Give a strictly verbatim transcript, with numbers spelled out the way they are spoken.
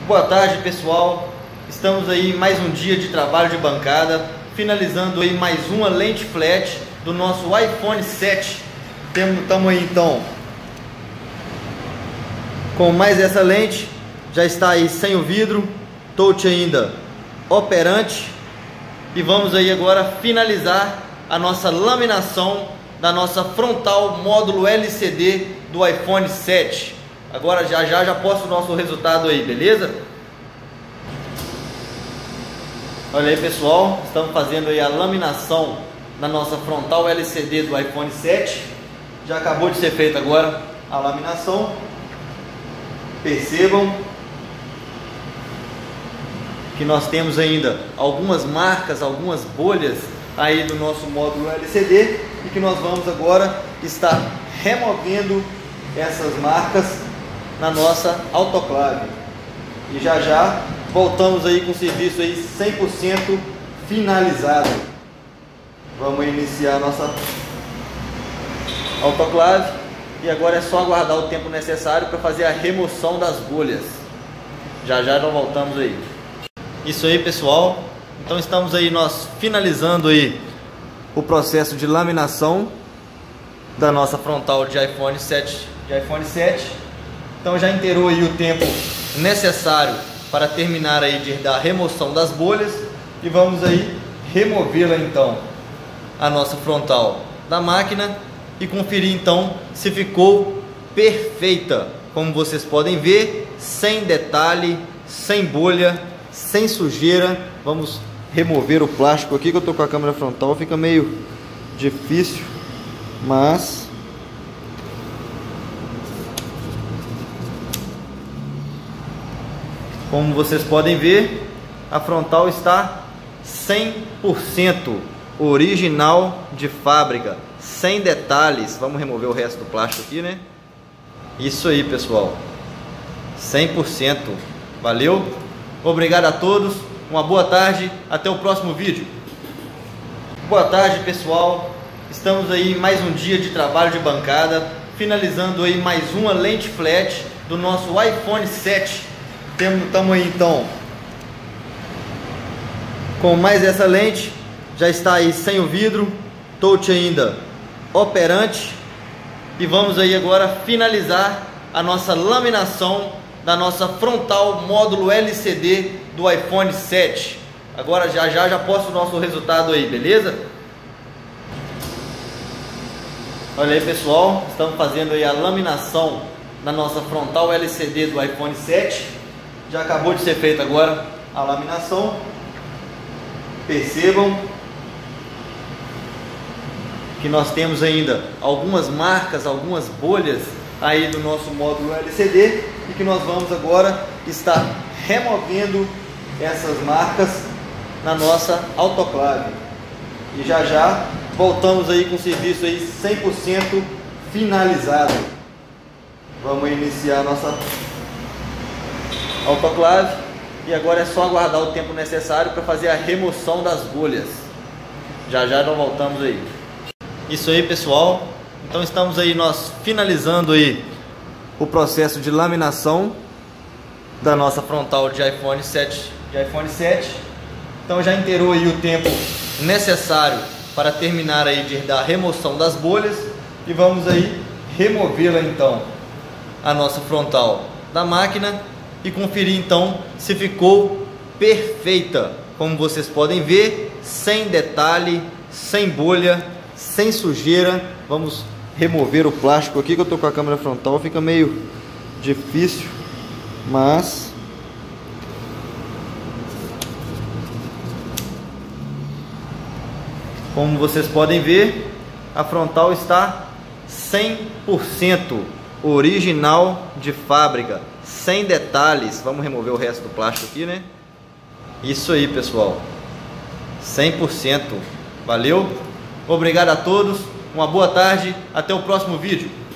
Boa tarde, pessoal. Estamos aí em mais um dia de trabalho de bancada, finalizando aí mais uma lente flat do nosso iPhone sete. Estamos aí então com mais essa lente, já está aí sem o vidro, touch ainda operante, e vamos aí agora finalizar a nossa laminação da nossa frontal módulo L C D do iPhone sete. Agora já já já posto o nosso resultado aí, beleza? Olha aí, pessoal, estamos fazendo aí a laminação na nossa frontal L C D do iPhone sete. Já acabou de ser feita agora a laminação. Percebam que nós temos ainda algumas marcas, algumas bolhas aí do nosso módulo L C D, e que nós vamos agora estar removendo essas marcas na nossa autoclave. E já já voltamos aí com o serviço aí cem por cento finalizado. Vamos iniciar a nossa autoclave e agora é só aguardar o tempo necessário para fazer a remoção das bolhas. Já já nós voltamos aí. Isso aí, pessoal. Então estamos aí nós finalizando aí o processo de laminação da nossa frontal de iPhone sete, de iPhone sete. Então já inteirou aí o tempo necessário para terminar aí de dar a remoção das bolhas, e vamos aí removê-la então a nossa frontal da máquina e conferir então se ficou perfeita. Como vocês podem ver, sem detalhe, sem bolha, sem sujeira. Vamos remover o plástico aqui, que eu tô com a câmera frontal, fica meio difícil, mas como vocês podem ver, a frontal está cem por cento original de fábrica, sem detalhes. Vamos remover o resto do plástico aqui, né? Isso aí, pessoal, cem por cento. Valeu, obrigado a todos, uma boa tarde, até o próximo vídeo. Boa tarde, pessoal. Estamos aí em mais um dia de trabalho de bancada, finalizando aí mais uma lente flat do nosso iPhone sete. Estamos aí então com mais essa lente, já está aí sem o vidro, touch ainda operante, e vamos aí agora finalizar a nossa laminação da nossa frontal módulo L C D do iPhone sete. Agora já já já posto o nosso resultado aí, beleza? Olha aí, pessoal, estamos fazendo aí a laminação da nossa frontal L C D do iPhone sete. Já acabou de ser feita agora a laminação. Percebam que nós temos ainda algumas marcas, algumas bolhas aí do nosso módulo L C D, e que nós vamos agora estar removendo essas marcas na nossa autoclave. E já já voltamos aí com o serviço aí cem por cento finalizado. Vamos iniciar a nossa autoclave e agora é só aguardar o tempo necessário para fazer a remoção das bolhas. Já já nós voltamos aí. Isso aí, pessoal. Então estamos aí nós finalizando aí o processo de laminação da nossa frontal de iPhone sete, de iPhone sete. Então já inteirou aí o tempo necessário para terminar aí de dar a remoção das bolhas, e vamos aí removê-la então a nossa frontal da máquina e conferir então se ficou perfeita. Como vocês podem ver, sem detalhe, sem bolha, sem sujeira. Vamos remover o plástico aqui, que eu tô com a câmera frontal, fica meio difícil, mas como vocês podem ver, a frontal está cem por cento original de fábrica, sem detalhes. Vamos remover o resto do plástico aqui, né? Isso aí, pessoal, cem por cento. Valeu, obrigado a todos, uma boa tarde, até o próximo vídeo.